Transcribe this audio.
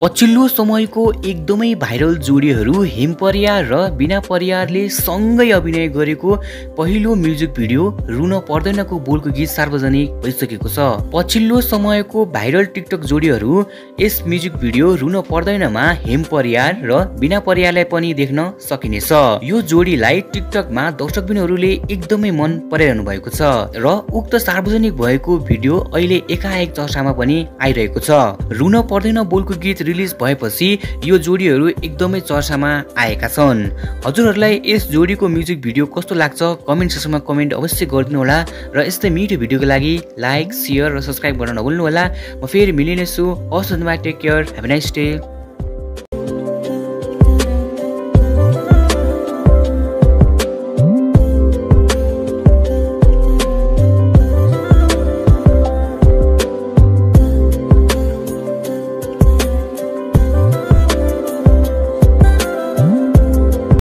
पछिल्लो समयको एकदमै भाइरल जोडीहरू हिम परियार र बिना परियारले सँगै अभिनय गरेको पहिलो म्युजिक भिडियो रुन पर्दैनको बोलको गीत सार्वजनिक भइसकेको छ। पछिल्लो समयको भाइरल टिकटक जोडीहरू यस म्युजिक भिडियो रुन पर्दैनमा हिम परियार र बिना परियारलाई पनि देख्न सकिनेछ। यो जोडीलाई टिकटकमा दर्शकबिनहरूले एकदमै मन पराइरहनु भएको छ र उक्त सार्वजनिक भएको भिडियो अहिले एकाएक चर्चामा पनि आइरहेको छ। रुन पर्दैन बोलको गीत रिलिज भएपछि यो जोडीहरू एकदमै चर्चामा आएका छन्। हजुरहरूलाई यस जोडीको म्युजिक भिडियो कस्तो लाग्छ कमेन्ट सेक्सनमा कमेन्ट अवश्य गरिदिनु होला र यस्तै मिठो भिडियोको लागि लाइक, शेयर र सब्स्क्राइब गर्न नभुल्नु होला। म फेरि मिलिनेछु। हवस्, take care, have a nice day.